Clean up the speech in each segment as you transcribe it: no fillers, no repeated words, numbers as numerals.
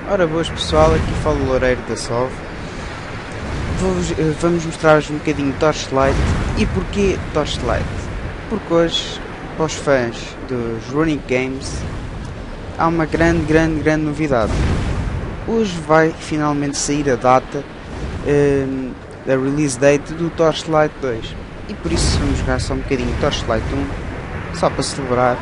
Ora boas pessoal, aqui fala o Loureiro da Sov. Vamos mostrar-vos um bocadinho de Torchlight. E porquê Torchlight? Porque hoje, para os fãs dos Runic Games, há uma grande novidade. Hoje vai finalmente sair a data da release date do Torchlight 2. E por isso vamos jogar só um bocadinho de Torchlight 1, só para celebrar.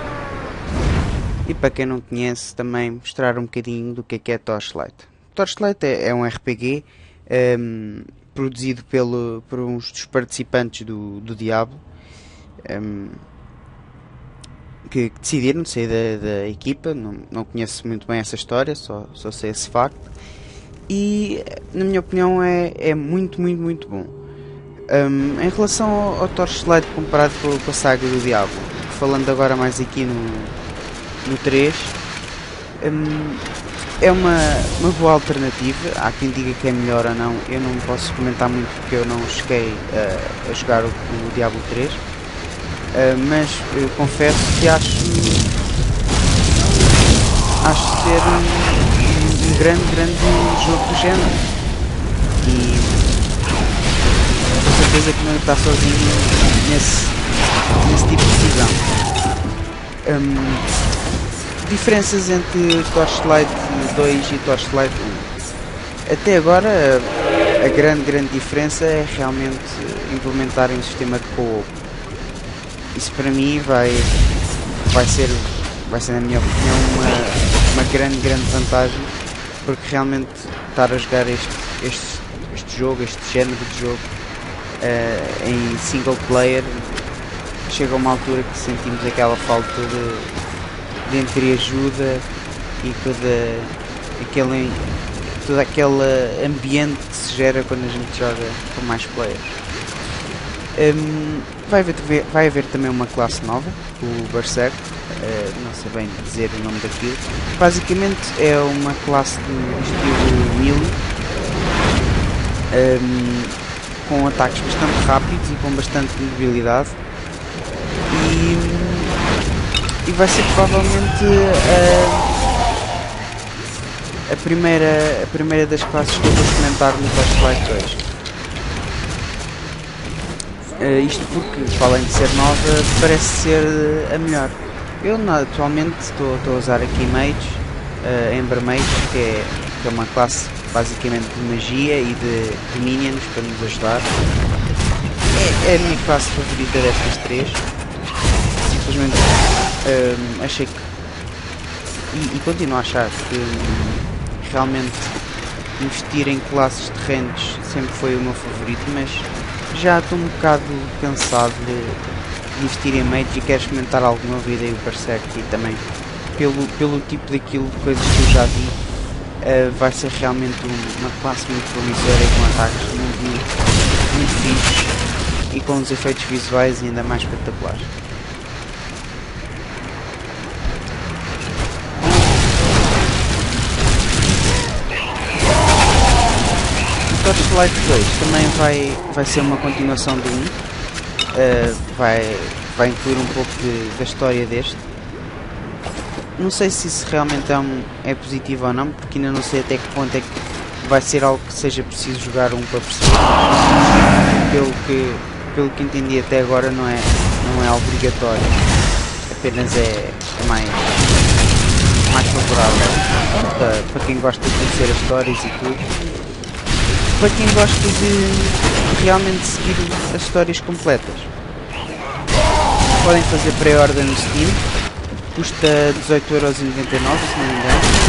E para quem não conhece, também mostrar um bocadinho do que é Torchlight. Torchlight é um RPG produzido por uns dos participantes do Diablo, que decidiram sair da equipa. Não conheço muito bem essa história, só sei esse facto. E na minha opinião é muito bom. Em relação ao Torchlight comparado com a saga do Diablo, falando agora mais aqui no 3, é uma boa alternativa. Há quem diga que é melhor ou não, eu não posso comentar muito porque eu não cheguei a jogar o Diablo 3, mas confesso que acho ser um grande jogo do género, e com certeza que não está sozinho nesse tipo de decisão. Diferenças entre Torchlight 2 e Torchlight 1. Até agora a grande diferença é realmente implementarem um sistema de co-op. Isso para mim vai ser na minha opinião uma grande vantagem, porque realmente estar a jogar este jogo, este género de jogo em single player, chega a uma altura que sentimos aquela falta de entreajuda e todo aquele ambiente que se gera quando a gente joga com mais players. Vai haver também uma classe nova, o Berserk, não sei bem dizer o nome daquilo. Basicamente é uma classe do estilo melee, com ataques bastante rápidos e com bastante mobilidade, e vai ser provavelmente a primeira das classes que eu vou experimentar no Torchlight 2. Isto porque, para além de ser nova, parece ser a melhor. Eu atualmente estou a usar aqui Mage, Ember Mage, que é uma classe basicamente de magia e de minions para nos ajudar. É a minha classe favorita destas três. Simplesmente achei que, e continuo a achar que realmente investir em classes de ranges sempre foi o meu favorito, mas já estou um bocado cansado de investir em Mage e quero experimentar algo novo, e daí o Berserk, e também pelo tipo daquilo, coisas que eu já vi, vai ser realmente uma classe muito promissora e com ataques muito fixos e com os efeitos visuais ainda mais espetaculares. Torchlight 2 também vai ser uma continuação do 1, vai incluir um pouco da história deste. Não sei se isso realmente é positivo ou não, porque ainda não sei até que ponto é que vai ser algo que seja preciso jogar um para perceber. Pelo que entendi até agora não é obrigatório, apenas é mais favorável para quem gosta de conhecer as histórias e tudo. Para quem gosta de realmente seguir as histórias completas, podem fazer pré-order no Steam, custa 18,99€, se não me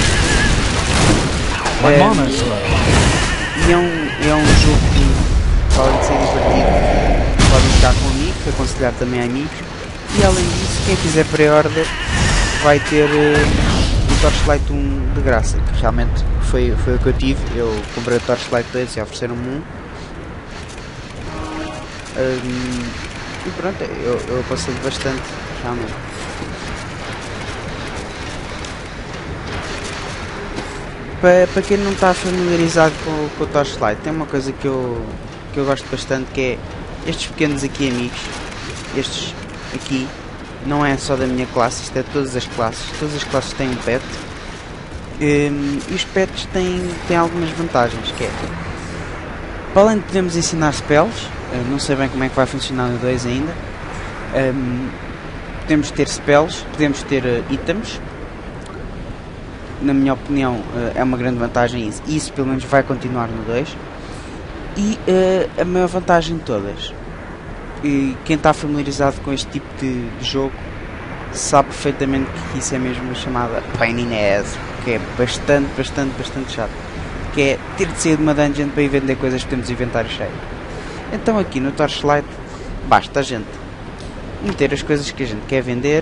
engano. E é um jogo que, além de ser divertido, podem jogar com amigos, aconselhar também a amigos, e além disso, quem fizer pré-order vai ter o Torchlight 1 de graça, que realmente foi o que eu tive. Eu comprei o Torchlight 2 e ofereceram-me um. E pronto, eu aconselho bastante, realmente. Para quem não está familiarizado com o Torchlight, tem uma coisa que eu gosto bastante, que é estes pequenos amigos. Estes aqui não é só da minha classe, isto é de todas as classes. Todas as classes têm um pet. E os pets têm algumas vantagens, que é, para além de podermos ensinar spells, não sei bem como é que vai funcionar no 2 ainda, podemos ter spells, podemos ter itens. Na minha opinião é uma grande vantagem isso. Isso pelo menos vai continuar no 2. E a maior vantagem de todas, e quem está familiarizado com este tipo de jogo sabe perfeitamente que isso é mesmo uma chamada pain in the ass, que é bastante chato, que é ter de sair de uma dungeon para ir vender coisas que temos inventário cheio. Então aqui no Torchlight basta a gente meter as coisas que a gente quer vender.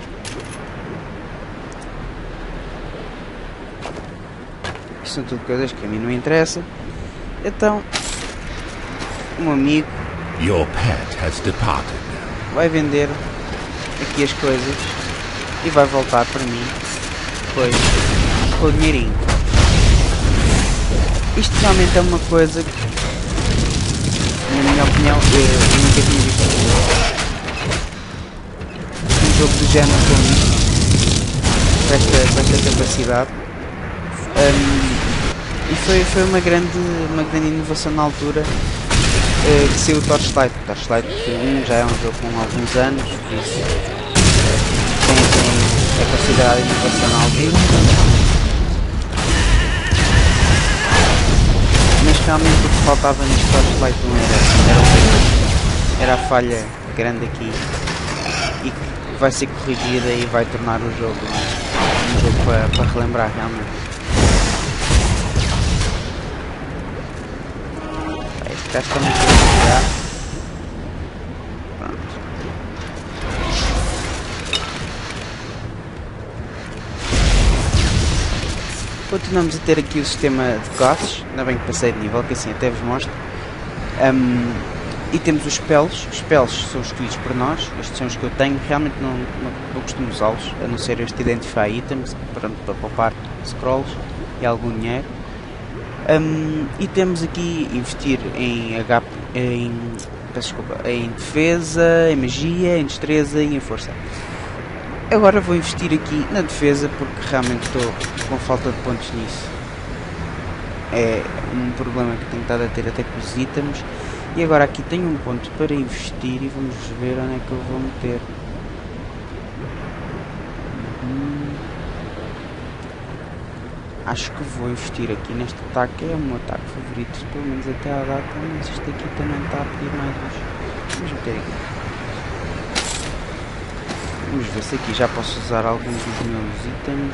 Isto são tudo coisas que a mim não interessam. Então um amigo Your pet has departed. vai vender aqui as coisas e vai voltar para mim depois com o dinheirinho. Isto realmente é uma coisa que, na minha opinião, eu nunca tinha visto um jogo do género como isto, com esta capacidade. E foi uma grande inovação na altura que saiu o Torchlight. O Torchlight 1 já é um jogo com alguns anos, por isso é considerado inovação na altura. Mas realmente o que faltava neste Torchlight 1 era a falha grande aqui, e que vai ser corrigida e vai tornar o jogo um jogo para relembrar realmente. Este gajo também tem que tirar. Pronto. Continuamos a ter aqui o sistema de classes, ainda bem que passei de nível, que assim até vos mostro. E temos os spells. Os spells são escolhidos por nós, estes são os que eu tenho, realmente não costumo usá-los, a não ser este Identify Items, pronto, para poupar scrolls e algum dinheiro. E temos aqui investir em em defesa, em magia, em destreza e em força. Agora vou investir aqui na defesa porque realmente estou com falta de pontos nisso. É um problema que tenho estado a ter até com os itens. E agora aqui tenho um ponto para investir e vamos ver onde é que eu vou meter. Acho que vou investir aqui neste ataque, é o meu ataque favorito, pelo menos até à data, mas este aqui também está a pedir mais uns. Vamos meter aqui. Vamos ver se aqui já posso usar alguns dos meus itens.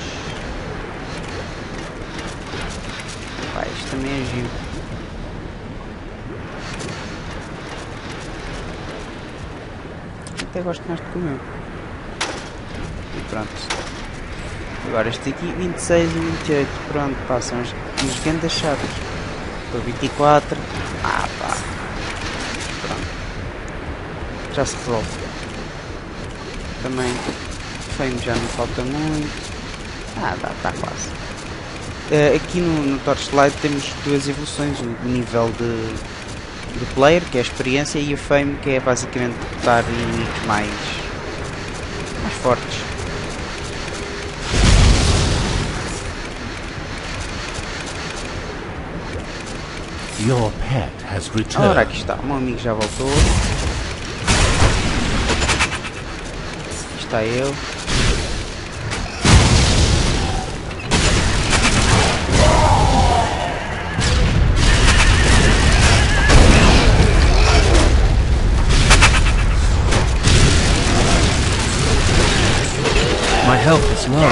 Vai, isto também é giro. Até gosto mais de comer. E pronto. Agora este aqui, 26 e 28, pronto, pá, são uns grandes chatos. Estou 24, pá, pronto, já se resolve. Também, feio já não falta muito, está quase. Aqui no Torchlight temos duas evoluções, o nível de player, que é a experiência, e a fame, que é basicamente derrotar inimigos mais fortes. Your pet has returned. Ora, aqui está, o meu amigo já voltou. Aqui está eu. My health is low.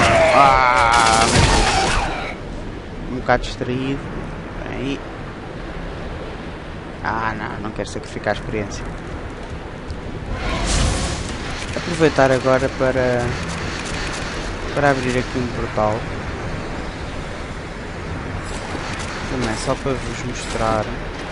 Um bocado distraído. Aí. Não quero sacrificar a experiência. Aproveitar agora para abrir aqui um portal. Também só para vos mostrar.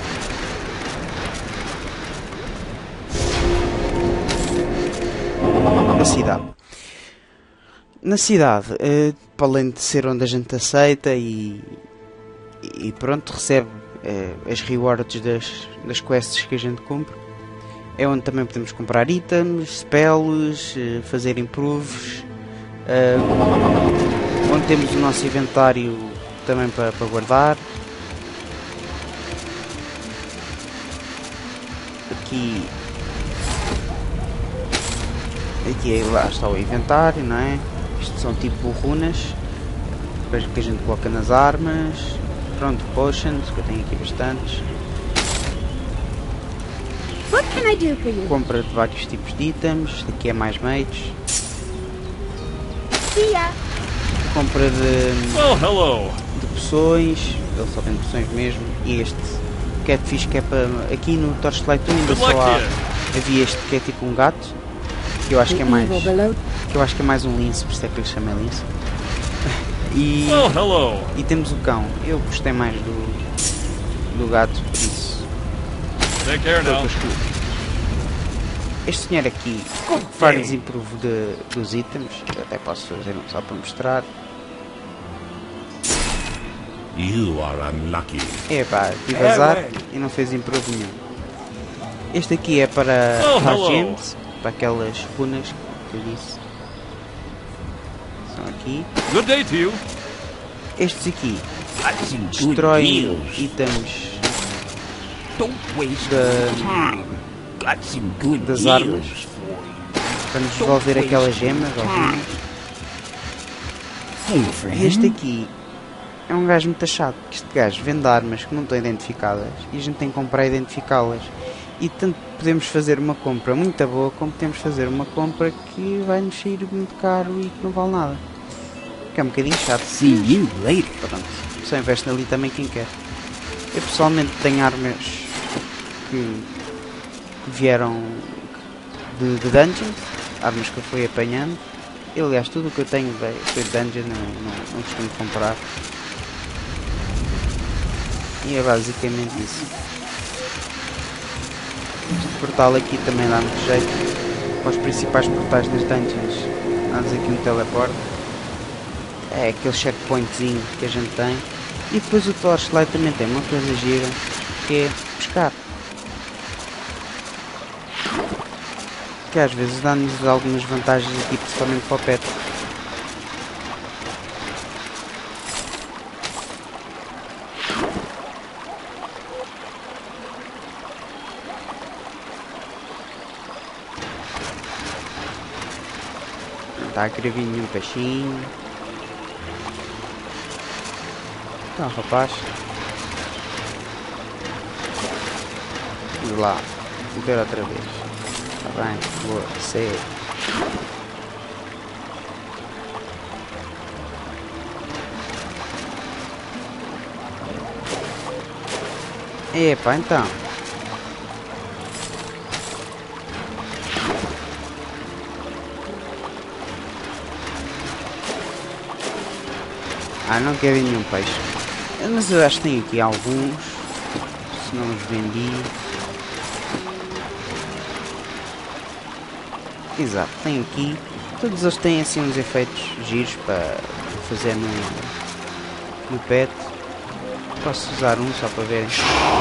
A cidade. Na cidade, para além de ser onde a gente aceita e pronto, recebe as rewards das quests que a gente cumpre, é onde também podemos comprar itens, spells, fazer improves, onde temos o nosso inventário também para guardar. Aqui lá está o inventário, não é? Isto são tipo runas que a gente coloca nas armas. Pronto, potions, que eu tenho aqui bastantes. What can I do for you? Compra de vários tipos de itens. Isto aqui é mais mates. See ya. Compra Oh, hello. de poções. Ele só vende poções mesmo. E este catfish que é para... Aqui no Torchlight 1 ainda só havia este que é tipo um gato. Que eu acho que é mais... Que eu acho que é mais um lince, por isso é que eu lhe chamei lince. Oh, hello. E temos o cão. Eu gostei mais do gato, por isso. Take care now. Este senhor aqui faz improve dos itens. Eu até posso fazer um só para mostrar. You are unlucky. Epá, tive azar e não fez improve nenhum. Este aqui é para as gems, para aquelas runas que eu disse. São aqui. Good day to you. Estes aqui destroem itens das armas para nos devolver aquelas gemas ou runas. E este aqui é um gajo muito chato. Este gajo vende armas que não estão identificadas e a gente tem que comprar e identificá-las. E tanto podemos fazer uma compra muito boa como podemos fazer uma compra que vai nos sair muito caro e que não vale nada. Que é um bocadinho chato. See you later. Pronto, só investe ali também quem quer. Eu pessoalmente tenho armas que vieram de dungeons, armas que eu fui apanhando. E, aliás, tudo o que eu tenho foi de dungeon, não costumo comprar. E é basicamente isso. Este portal aqui também dá muito jeito. Para os principais portais das dungeons, dá-nos aqui um teleporte. É aquele checkpointzinho que a gente tem. E depois o Torchlight também tem uma coisa gira, que é pescar. Que às vezes dá-nos algumas vantagens aqui, principalmente para o pet. Não está a querer vir nenhum peixinho. Então, rapaz. Vamos lá. Ver outra vez. Está bem, boa, sei. Epa, então. Ah, não quer nenhum peixe. Mas eu acho que tem aqui alguns. Se não os vendi. Exato, tem aqui. Todos eles têm assim uns efeitos giros para fazer no pet. Posso usar um só para ver.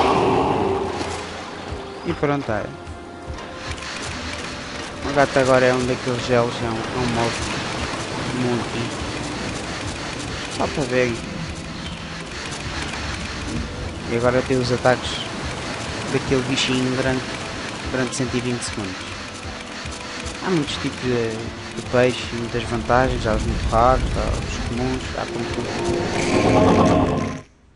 E pronto, é. O gato agora é um daqueles gelos, é um monte. Só para ver. E agora tem os ataques daquele bichinho durante 120 segundos. Há muitos tipos de peixe, muitas vantagens, há os muito raros, há os comuns, há como tudo.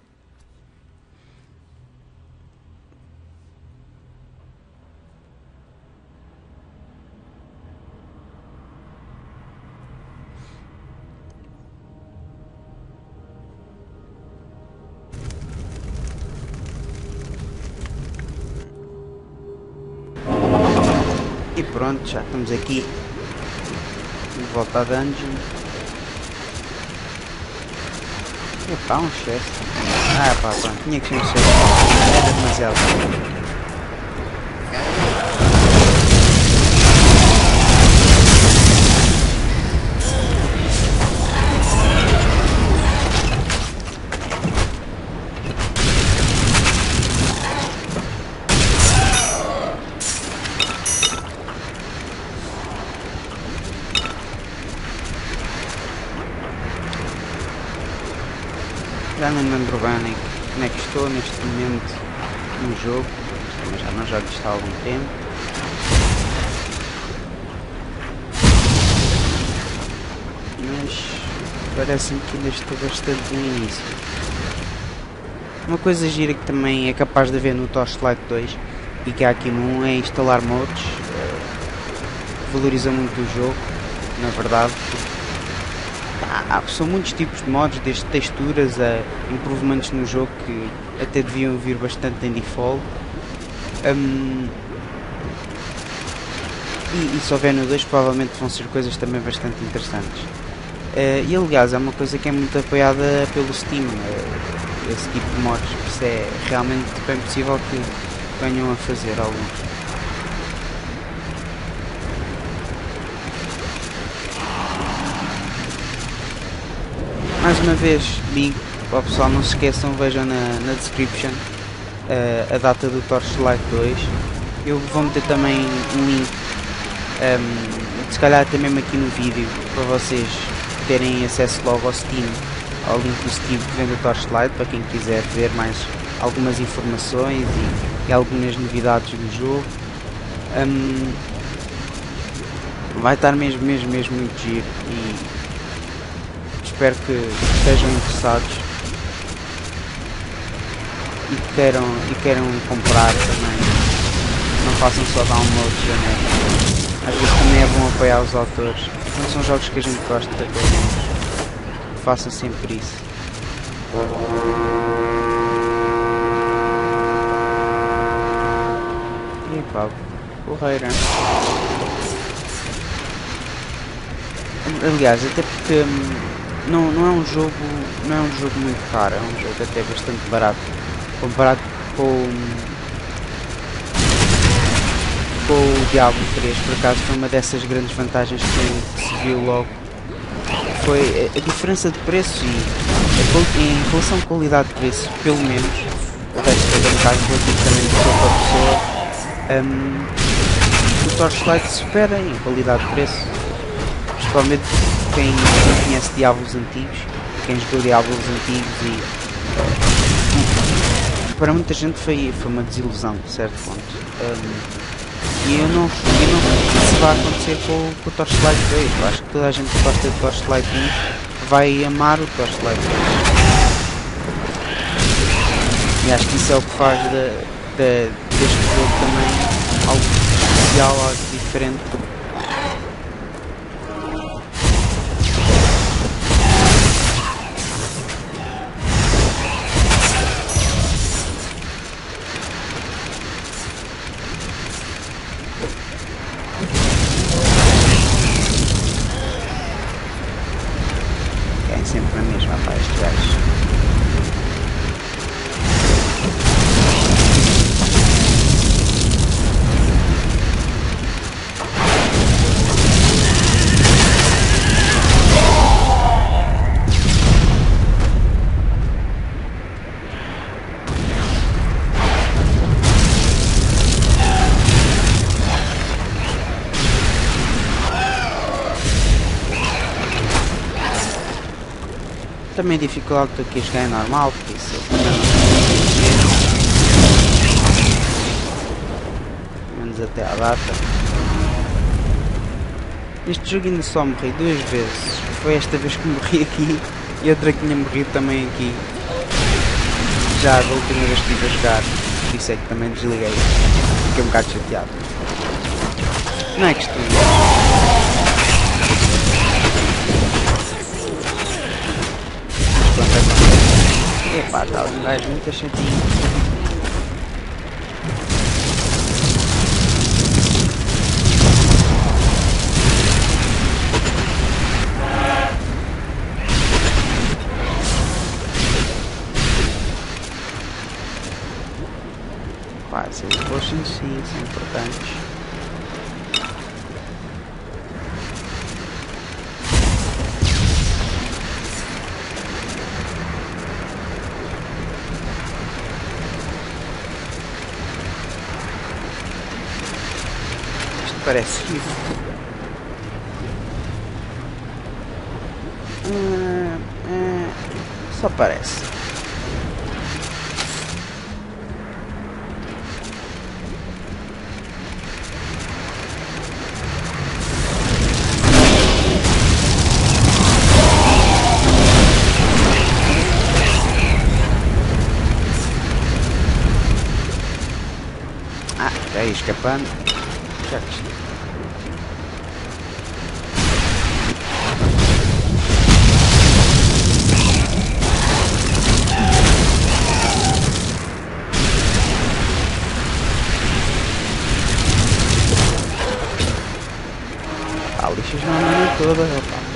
E pronto, já estamos aqui de volta à dungeon. Epá, um chefe. Ah pá, pronto, tinha que ser um chefe. Era demasiado. Já não me lembro bem onde é que estou neste momento no jogo, mas já não jogo isto há algum tempo. Mas parece-me que ainda estou bastante no início. Uma coisa gira que também é capaz de haver no Torchlight 2 e que há aqui no 1 é instalar mods. Valoriza muito o jogo, na verdade. São muitos tipos de mods, desde texturas a improvements no jogo que até deviam vir bastante em default. E se houver no 2 provavelmente vão ser coisas também bastante interessantes. E aliás é uma coisa que é muito apoiada pelo Steam, esse tipo de mods, por isso é realmente bem possível que venham a fazer alguns. Mais uma vez digo, para o pessoal, não se esqueçam, vejam na description a data do Torchlight 2. Eu vou meter também um link, se calhar até mesmo aqui no vídeo, para vocês terem acesso logo ao Steam, ao link do Steam que vende o Torchlight, para quem quiser ver mais algumas informações e algumas novidades do jogo. Vai estar mesmo muito giro e espero que estejam interessados e queiram comprar também. Não façam só download genérico. Às vezes também é bom apoiar os autores. Não são jogos que a gente gosta de ter. Façam sempre isso. E pá, porreira. Aliás, até porque não é um jogo muito caro, é um jogo até bastante barato comparado com o Diablo 3. Por acaso foi uma dessas grandes vantagens que se viu logo, foi a diferença de preço e em relação qualidade-preço, pelo menos o resto é um caso relativamente de pessoa para pessoa. O Torchlight supera em qualidade-preço, principalmente quem conhece Diablos antigos, quem jogou Diablos antigos, e para muita gente foi uma desilusão, de certo ponto. E eu não sei se vai acontecer com o Torchlight 2. Eu acho que toda a gente que gosta de Torchlight 1 vai amar o Torchlight 2. E acho que isso é o que faz deste jogo também algo especial, algo diferente. Sempre a mesma, pá, estes gajos. Também a dificuldade que aqui jogar é normal, porque isso também não menos até à data. Este jogo ainda só morri 2 vezes. Foi esta vez que morri aqui e outra que tinha morrido também aqui. Já da última vez que estive a jogar, por isso é que também desliguei. Fiquei um bocado chateado. Não é questão. Epá, está um gajo muito chatinho. Pá, esses potions sim, são importantes. Parece vivo. Só parece. Já ia escapando. Já que isto... lixas na mana toda, rapaz.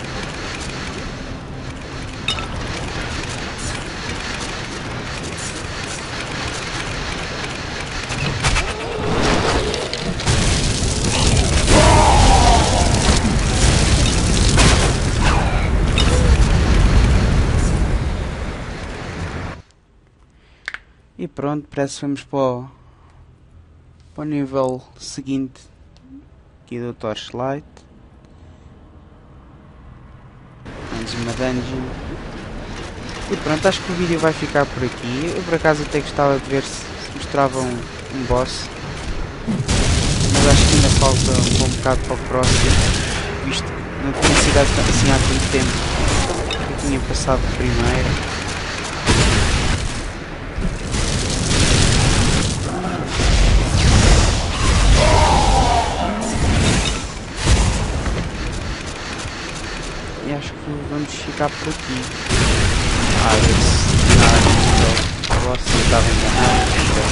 E pronto, parece que vamos para o nível seguinte aqui do Torchlight. Mais uma dungeon. E pronto, acho que o vídeo vai ficar por aqui. Eu por acaso até gostava de ver se mostravam um boss, mas acho que ainda falta um bom bocado para o próximo, visto que não tinha sido assim há tanto tempo. Eu tinha passado de primeira. E acho que vamos ficar por aqui. A ver se nada, agora se estava enganado.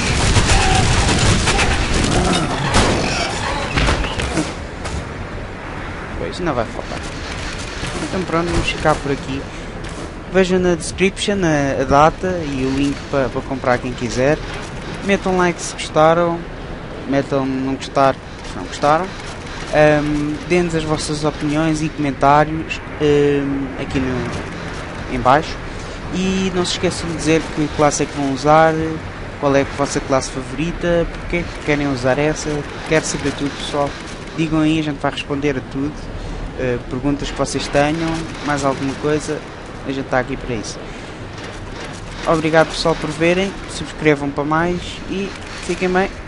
Pois, não vai faltar. Então pronto, vamos ficar por aqui. Vejam na description a data e o link para comprar quem quiser. Metam like se gostaram. Metam não gostar se não gostaram. Deem-nos as vossas opiniões e comentários aqui em baixo, e não se esqueçam de dizer que classe é que vão usar, qual é a vossa classe favorita, porque é que querem usar essa. Quero saber tudo, pessoal. Digam aí, a gente vai responder a tudo. Perguntas que vocês tenham, mais alguma coisa, a gente está aqui para isso. Obrigado, pessoal, por verem, subscrevam para mais e fiquem bem.